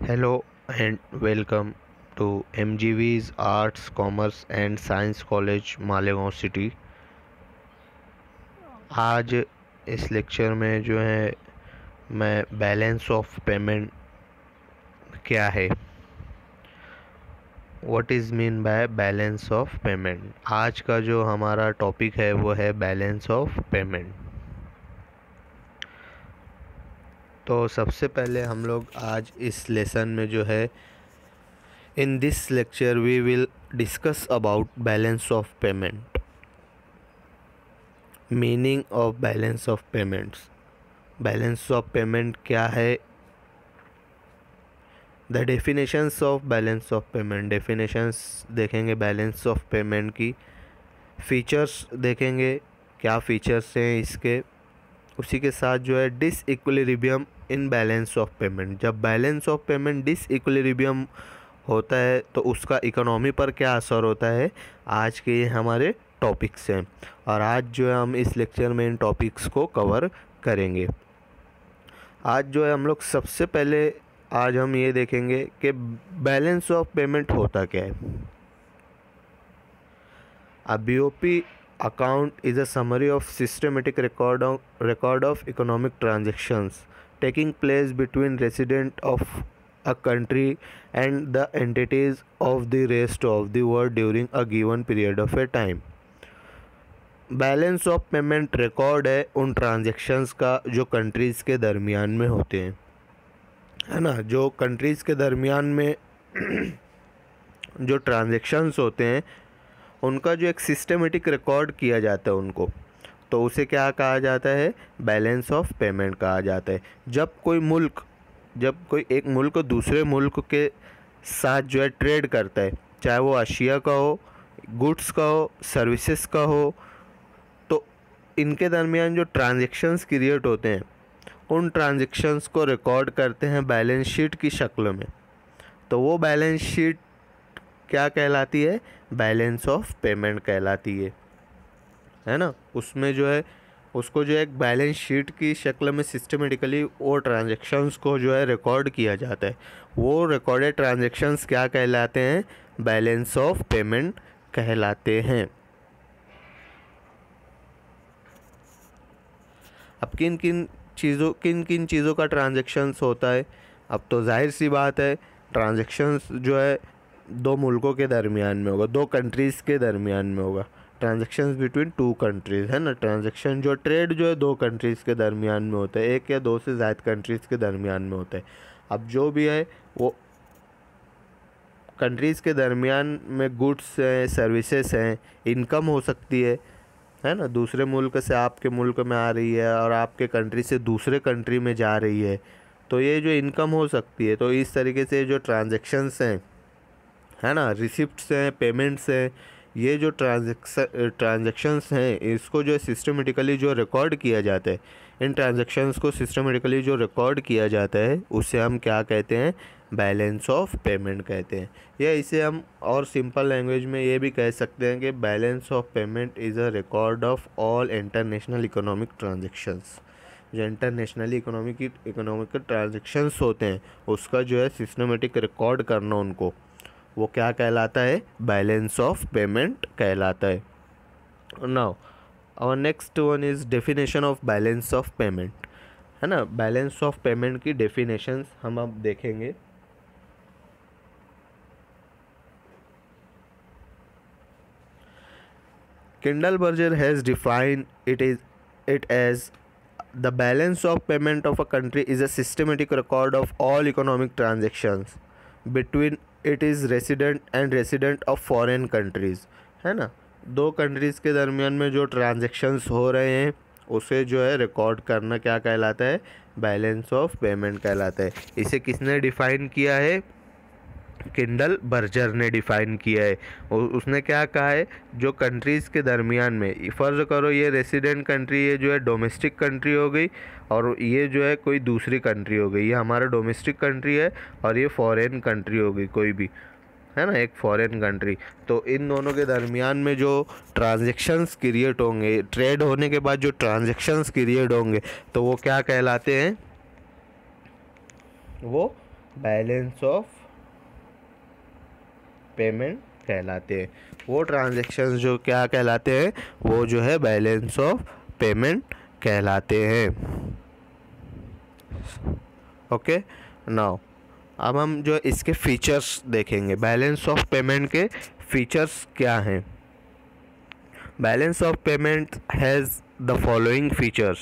Hello and welcome to MGV's Arts, Commerce and Science College, Malegaon city. आज इस lecture में जो है मैं बैलेंस ऑफ पेमेंट क्या है, what is mean by balance of payment, आज का जो हमारा टॉपिक है वो है बैलेंस ऑफ पेमेंट। तो सबसे पहले हम लोग आज इस लेसन में जो है In this lecture we will discuss about balance of payment. Meaning of balance of payments. Balance of payment क्या है? The definitions of balance of payment. Definitions देखेंगे balance of payment की। Features देखेंगे क्या features हैं इसके। उसी के साथ जो है disequilibrium in balance of payment. जब balance of payment disequilibrium होता है तो उसका इकोनॉमी पर क्या असर होता है, आज के ये हमारे टॉपिक्स हैं और आज जो है हम इस लेक्चर में इन टॉपिक्स को कवर करेंगे। आज जो है हम लोग सबसे पहले आज हम ये देखेंगे कि बैलेंस ऑफ पेमेंट होता क्या है। A BOP account is a summary of systematic record of economic transactions taking place between resident of a country and the entities of the rest of the world during a given period of a time। Balance of payment record है उन transactions का जो countries के दरमियान में होते हैं, है ना। जो कंट्रीज़ के दरमियान में जो ट्रांजेक्शन्स होते हैं उनका जो एक सिस्टमेटिक रिकॉर्ड किया जाता है उनको, तो उसे क्या कहा जाता है, बैलेंस ऑफ पेमेंट कहा जाता है। जब कोई एक मुल्क दूसरे मुल्क के साथ जो है ट्रेड करता है, चाहे वो अशिया का हो, गुड्स का हो, सर्विसेज का हो, तो इनके दरमियान जो ट्रांजेक्शन्स क्रिएट होते हैं उन ट्रांजेक्शन्स को रिकॉर्ड करते हैं बैलेंस शीट की शक्ल में। तो वो बैलेंस शीट क्या कहलाती है, बैलेंस ऑफ पेमेंट कहलाती है ना। उसमें जो है उसको जो है एक बैलेंस शीट की शक्ल में सिस्टमेटिकली वो ट्रांजेक्शन्स को जो है रिकॉर्ड किया जाता है। वो रिकॉर्डेड ट्रांजेक्शन्स क्या कहलाते हैं, बैलेंस ऑफ पेमेंट कहलाते हैं। अब किन किन चीज़ों का ट्रांजेक्शन्स होता है, अब तो जाहिर सी बात है ट्रांजेक्शन्स जो है दो मुल्कों के दरमियान में होगा, दो कंट्रीज़ के दरमियान में होगा। ट्रांजेक्शन्स बिटवीन टू कंट्रीज़, है ना। ट्रांजेक्शन जो ट्रेड जो है दो कंट्रीज़ के दरमियान में होता है, एक या दो से ज़्यादा कंट्रीज़ के दरमियान में होता है। अब जो भी है वो कंट्रीज़ के दरमियान में गुड्स हैं, सर्विसेज हैं, इनकम हो सकती है ना। दूसरे मुल्क से आपके मुल्क में आ रही है और आपके कंट्री से दूसरे कंट्री में जा रही है, तो ये जो इनकम हो सकती है। तो इस तरीके से जो ट्रांजेक्शन्स हैं, है ना, रिसिप्ट्स हैं, पेमेंट्स हैं, ये जो ट्रांजेक्शन्स हैं इसको जो सिस्टमेटिकली जो रिकॉर्ड किया जाता है, इन ट्रांजेक्शन्स को सिस्टमेटिकली जो रिकॉर्ड किया जाता है उसे हम क्या कहते हैं, बैलेंस ऑफ पेमेंट कहते हैं। या इसे हम और सिंपल लैंग्वेज में ये भी कह सकते हैं कि balance of payment is a record of all international economic transactions. जो इंटरनेशनली इकोनॉमिक ट्रांजेक्शन्स होते हैं उसका जो है सिस्टमेटिक रिकॉर्ड करना उनको, वो क्या कहलाता है, बैलेंस ऑफ पेमेंट कहलाता है। Now our next one is definition of balance of payment, है ना। बैलेंस ऑफ पेमेंट की डेफिनेशंस हम अब देखेंगे। Kindleberger has defined it as the balance of payment of a country is a systematic record of all economic transactions between it is resident of foreign countries, है ना। दो countries के दरमियान में जो ट्रांजेक्शन्स हो रहे हैं उसे जो है रिकॉर्ड करना क्या कहलाता है, बैलेंस ऑफ पेमेंट कहलाता है। इसे किसने डिफ़ाइन किया है, किंडलबर्जर ने डिफ़ाइन किया है। और उसने क्या कहा है, जो कंट्रीज़ के दरमियान में, फ़र्ज़ करो ये रेसिडेंट कंट्री ये जो है डोमेस्टिक कंट्री हो गई और ये जो है कोई दूसरी कंट्री हो गई, ये हमारा डोमेस्टिक कंट्री है और ये फॉरेन कंट्री हो गई कोई भी, है ना, एक फॉरेन कंट्री। तो इन दोनों के दरमियान में जो ट्रांजेक्शन्स क्रिएट होंगे, ट्रेड होने के बाद जो ट्रांजेक्शन्स क्रिएट होंगे, तो वो क्या कहलाते हैं, वो बैलेंस ऑफ पेमेंट कहलाते हैं। वो ट्रांजैक्शंस जो क्या कहलाते हैं, वो जो है बैलेंस ऑफ पेमेंट कहलाते हैं। ओके, नाउ अब हम जो इसके फीचर्स देखेंगे। बैलेंस ऑफ पेमेंट के फीचर्स क्या हैं? Balance of payment has the following features.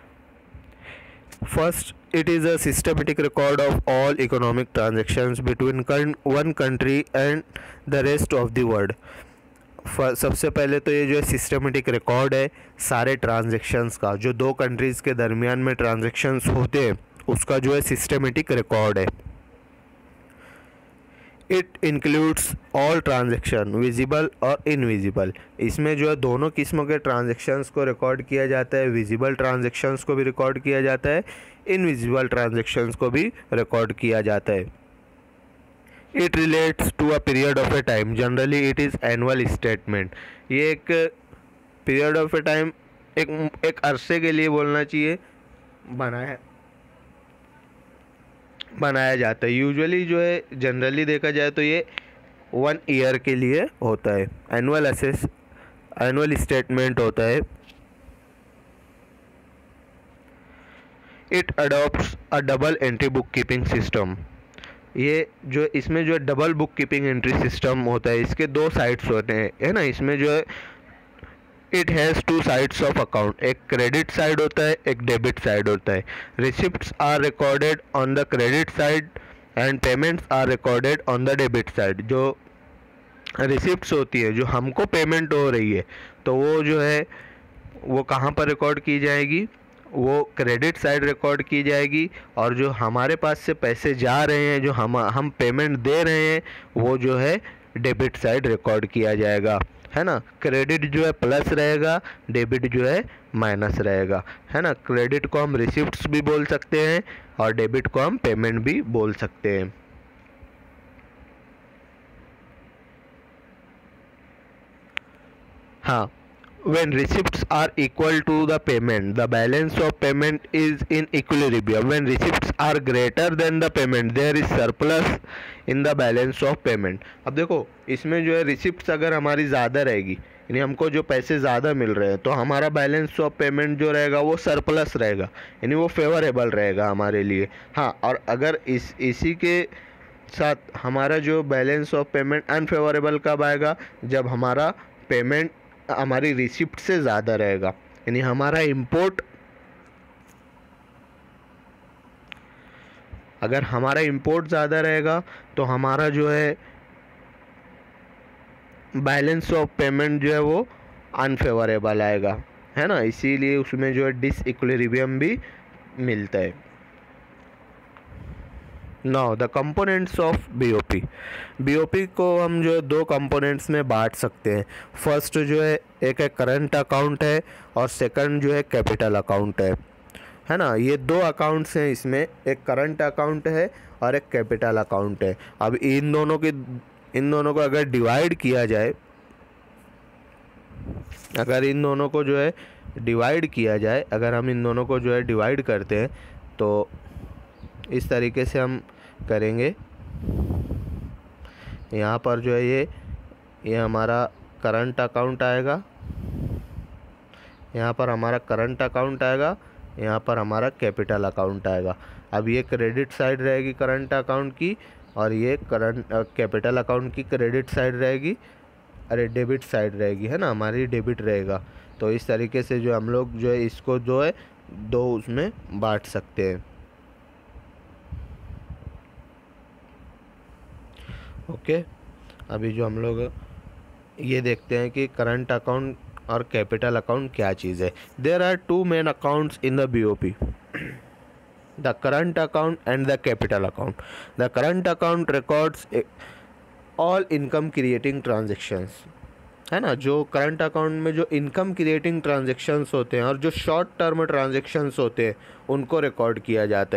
First, it is a systematic record of all economic transactions between one country and the rest of the world. सबसे पहले तो ये जो है सिस्टमेटिक रिकॉर्ड है सारे ट्रांजैक्शंस का, जो दो कंट्रीज़ के दरमियान में ट्रांजैक्शंस होते हैं उसका जो है सिस्टमेटिक रिकॉर्ड है। It includes all transaction visible और इनविजिबल। इसमें जो है दोनों किस्मों के ट्रांजेक्शन्स को रिकॉर्ड किया जाता है, विजिबल ट्रांजेक्शन्स को भी रिकॉर्ड किया जाता है, इनविजिबल ट्रांजेक्शन्स को भी रिकॉर्ड किया जाता है। It relates to a period of a time, generally it is annual statement. ये एक पीरियड ऑफ ए टाइम, एक अरसे के लिए बोलना चाहिए, बनाया जाता है। यूजुअली जो है जनरली देखा जाए तो ये 1 ईयर के लिए होता है। एनुअल स्टेटमेंट होता है। It adopts a double entry book keeping system. ये जो इसमें जो है double book keeping entry system होता है। इसके 2 साइड्स होते हैं, है ना। इसमें जो है it has 2 sides of account, एक क्रेडिट साइड होता है, एक डेबिट साइड होता है। Receipts are recorded on the credit side and payments are recorded on the debit side. जो रिसिप्ट्स होती है, जो हमको पेमेंट हो रही है, तो वो जो है वो कहाँ पर रिकॉर्ड की जाएगी, वो क्रेडिट साइड रिकॉर्ड की जाएगी। और जो हमारे पास से पैसे जा रहे हैं, जो हम पेमेंट दे रहे हैं, वो जो है डेबिट साइड रिकॉर्ड किया जाएगा, है ना। क्रेडिट जो है प्लस रहेगा, डेबिट जो है माइनस रहेगा, है ना। क्रेडिट को हम रिसिप्ट्स भी बोल सकते हैं और डेबिट को हम पेमेंट भी बोल सकते हैं। हाँ, when receipts are equal to the payment, the balance of payment is in equilibrium. When receipts are greater than the payment, there is surplus in the balance of payment. अब देखो इसमें जो है रिसिप्ट्स अगर हमारी ज़्यादा रहेगी, यानी हमको जो पैसे ज़्यादा मिल रहे हैं, तो हमारा बैलेंस ऑफ पेमेंट जो रहेगा वो सरप्लस रहेगा, यानी वो फेवरेबल रहेगा हमारे लिए। हाँ, और अगर इसी के साथ हमारा जो बैलेंस ऑफ पेमेंट अनफेवरेबल कब आएगा, जब हमारा पेमेंट हमारी रिसिप्ट से ज़्यादा रहेगा, यानी हमारा इंपोर्ट, अगर हमारा इंपोर्ट ज़्यादा रहेगा तो हमारा जो है बैलेंस ऑफ पेमेंट जो है वो अनफेवरेबल आएगा, है ना। इसीलिए उसमें जो है डिसइक्विलिब्रियम भी मिलता है। Now the components of BOP. BOP को हम जो है 2 कंपोनेंट्स में बांट सकते हैं। फर्स्ट जो है एक है करंट अकाउंट है और सेकंड जो है कैपिटल अकाउंट है ना। ये 2 अकाउंट्स हैं इसमें, एक करंट अकाउंट है और एक कैपिटल अकाउंट है। अब इन दोनों को अगर डिवाइड किया जाए, अगर इन दोनों को जो है डिवाइड किया जाए, अगर हम इन दोनों को जो है डिवाइड करते हैं तो इस तरीके से हम करेंगे। यहाँ पर जो है ये हमारा करंट अकाउंट आएगा, यहाँ पर हमारा करंट अकाउंट आएगा, यहाँ पर हमारा कैपिटल अकाउंट आएगा। अब ये क्रेडिट साइड रहेगी करंट अकाउंट की और ये कैपिटल अकाउंट की क्रेडिट साइड रहेगी, डेबिट साइड रहेगी, है ना, हमारी डेबिट रहेगा। तो इस तरीके से जो हम लोग जो है इसको जो है 2 उसमें बांट सकते हैं। ओके, अभी जो हम लोग ये देखते हैं कि करंट अकाउंट और कैपिटल अकाउंट क्या चीज़ है। There are 2 main accounts in the BOP, the current account and the capital account. The current account records all income creating transactions, है ना। जो करंट अकाउंट में जो इनकम क्रिएटिंग ट्रांजेक्शन्स होते हैं और जो शॉर्ट टर्म ट्रांजेक्शन्स होते हैं उनको रिकॉर्ड किया जाता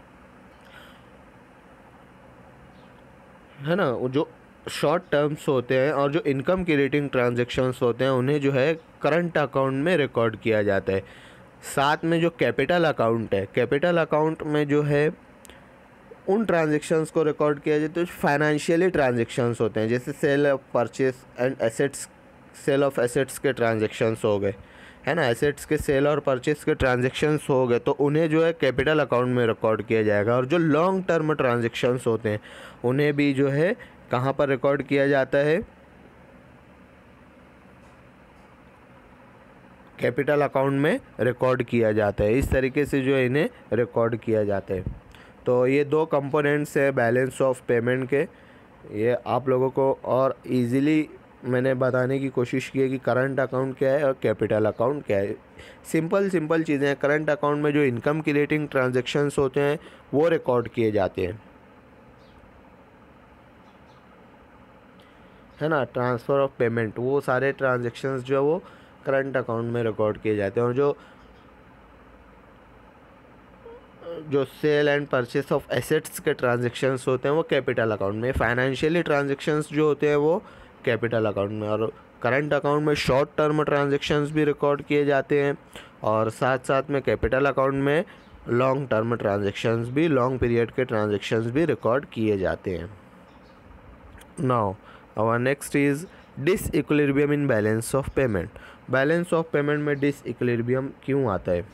है ना। जो शॉर्ट टर्म्स होते हैं और जो इनकम क्रिएटिंग ट्रांजेक्शन्स होते हैं उन्हें जो है करंट अकाउंट में रिकॉर्ड किया जाता है। साथ में जो कैपिटल अकाउंट है, कैपिटल अकाउंट में जो है उन ट्रांजेक्शन्स को रिकॉर्ड किया जाए तो फाइनेंशियली ट्रांजेक्शन्स होते हैं, जैसे sale of purchase and assets, sale of assets के ट्रांजेक्शन्स हो गए, है ना, एसेट्स के सेल और परचेस के ट्रांजेक्शन्स हो गए, तो उन्हें जो है कैपिटल अकाउंट में रिकॉर्ड किया जाएगा। और जो लॉन्ग टर्म ट्रांजेक्शन्स होते हैं उन्हें भी जो है कहाँ पर रिकॉर्ड किया जाता है, कैपिटल अकाउंट में रिकॉर्ड किया जाता है। इस तरीके से जो है इन्हें रिकॉर्ड किया जाता है। तो ये दो कंपोनेंट्स है बैलेंस ऑफ पेमेंट के। ये आप लोगों को और इजीली मैंने बताने की कोशिश की है कि करंट अकाउंट क्या है और कैपिटल अकाउंट क्या है। सिंपल चीज़ें हैं। करंट अकाउंट में जो इनकम क्रिएटिंग ट्रांजैक्शंस होते हैं वो रिकॉर्ड किए जाते हैं, है ना। ट्रांसफ़र ऑफ पेमेंट, वो सारे ट्रांजैक्शंस जो है वो करंट अकाउंट में रिकॉर्ड किए जाते हैं। और जो sale and purchase of assets के ट्रांजैक्शंस होते हैं वो कैपिटल अकाउंट में। फाइनेंशियली ट्रांजैक्शंस जो होते हैं वो कैपिटल अकाउंट में। और करंट अकाउंट में शॉर्ट टर्म ट्रांजैक्शंस भी रिकॉर्ड किए जाते हैं और साथ साथ में कैपिटल अकाउंट में लॉन्ग टर्म ट्रांजैक्शंस भी, लॉन्ग पीरियड के ट्रांजैक्शंस भी रिकॉर्ड किए जाते हैं। Now our next is disequilibrium in balance of payment. Balance of payment में डिसइक्विलिब्रियम क्यों आता है?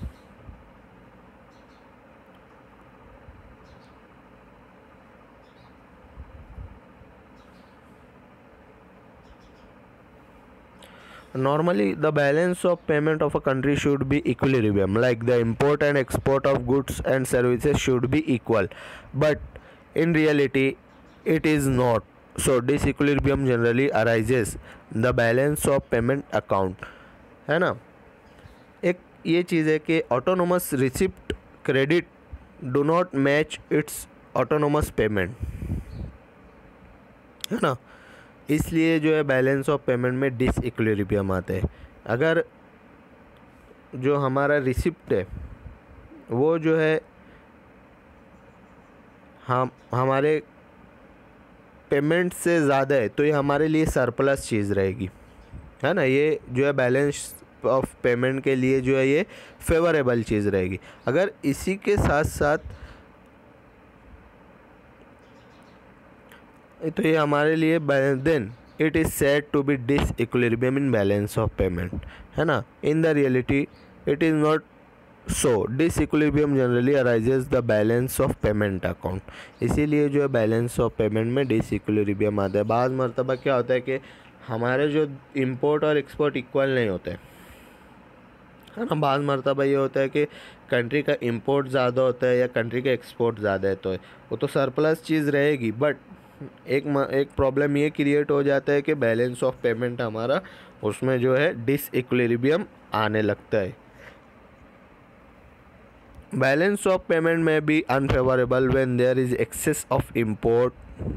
Normally, the balance of payment of a country should be equilibrium, like the import and export of goods and services should be equal, but in reality, it is not. So, disequilibrium generally arises the balance of payment account, है ना। एक ये चीज़ है कि autonomous receipt credit do not match its autonomous payment, है ना। इसलिए जो है बैलेंस ऑफ पेमेंट में डिसइक्विलिब्रियम आता है। अगर जो हमारा रिसिप्ट है वो जो है हमारे पेमेंट से ज़्यादा है तो ये हमारे लिए सरप्लस चीज़ रहेगी, है ना। ये जो है बैलेंस ऑफ पेमेंट के लिए जो है ये फेवरेबल चीज़ रहेगी। अगर इसी के साथ साथ तो ये हमारे लिए then it is said to be disequilibrium in balance of payment, है ना। In the reality it is not so. Disequilibrium generally arises the balance of payment account. इसीलिए जो है बैलेंस ऑफ पेमेंट में डिसइक्विलिब्रियम आता है। बाज़ मरतबा क्या होता है कि हमारे जो इंपोर्ट और एक्सपोर्ट इक्वल नहीं होते, है ना। बाज़ मरतबा ये होता है कि कंट्री का इंपोर्ट ज़्यादा होता है या कंट्री का एक्सपोर्ट ज़्यादा है, तो वो तो सरप्लस चीज़ रहेगी। बट एक प्रॉब्लम ये क्रिएट हो जाता है कि बैलेंस ऑफ पेमेंट हमारा उसमें जो है डिसइक्विलिब्रियम आने लगता है। बैलेंस ऑफ पेमेंट में भी unfavourable when there is excess of import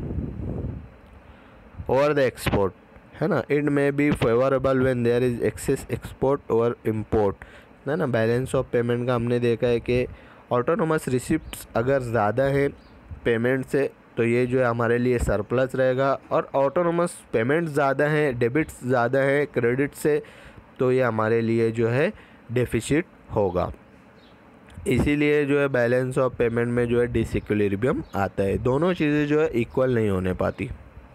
over the export, है ना। It may be favourable when there is excess export over import, है ना। बैलेंस ऑफ पेमेंट का हमने देखा है कि ऑटोनोमस रिसिप्ट्स अगर ज़्यादा है पेमेंट से तो ये जो है हमारे लिए सरप्लस रहेगा, और ऑटोनोमस पेमेंट ज़्यादा है, डेबिट्स ज़्यादा है क्रेडिट से, तो ये हमारे लिए जो है डेफिसिट होगा। इसीलिए जो है बैलेंस ऑफ पेमेंट में जो है डिसइक्विलिब्रियम आता है। दोनों चीज़ें जो है इक्वल नहीं होने पाती,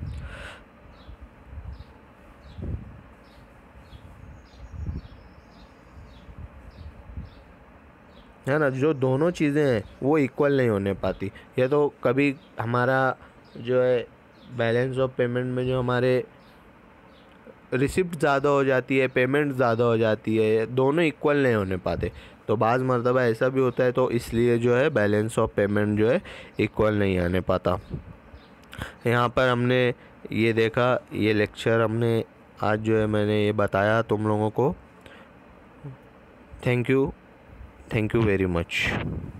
है ना। जो दोनों चीज़ें हैं वो इक्वल नहीं होने पाती। ये तो कभी हमारा जो है बैलेंस ऑफ पेमेंट में जो हमारे रिसिप्ट ज़्यादा हो जाती है, पेमेंट ज़्यादा हो जाती है, दोनों इक्वल नहीं होने पाते। तो बाज़ मरतबा ऐसा भी होता है, तो इसलिए जो है बैलेंस ऑफ पेमेंट जो है इक्वल नहीं आने पाता। यहाँ पर हमने ये देखा, ये लेक्चर हमने आज जो है मैंने ये बताया तुम लोगों को। Thank you very much.